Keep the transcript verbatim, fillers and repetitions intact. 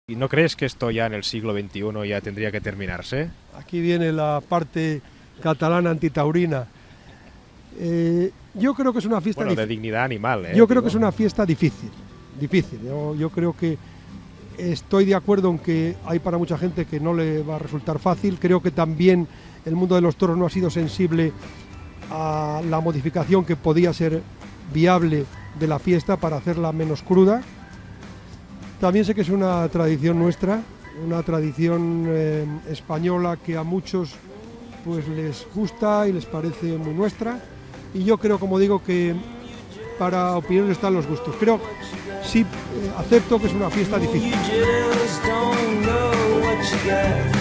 ¿Y no crees que esto ya en el siglo veintiuno ya tendría que terminarse? Aquí viene la parte catalana antitaurina. Eh, yo creo que es una fiesta... Bueno, de dignidad animal, ¿eh? Yo creo Digo. que es una fiesta difícil, difícil. Yo, yo creo que estoy de acuerdo en que hay para mucha gente que no le va a resultar fácil. Creo que también el mundo de los toros no ha sido sensible a la modificación que podía ser viable de la fiesta para hacerla menos cruda. También sé que es una tradición nuestra, una tradición eh, española que a muchos pues les gusta y les parece muy nuestra. Y yo creo, como digo, que para opiniones están los gustos. Creo, sí, eh, acepto que es una fiesta difícil.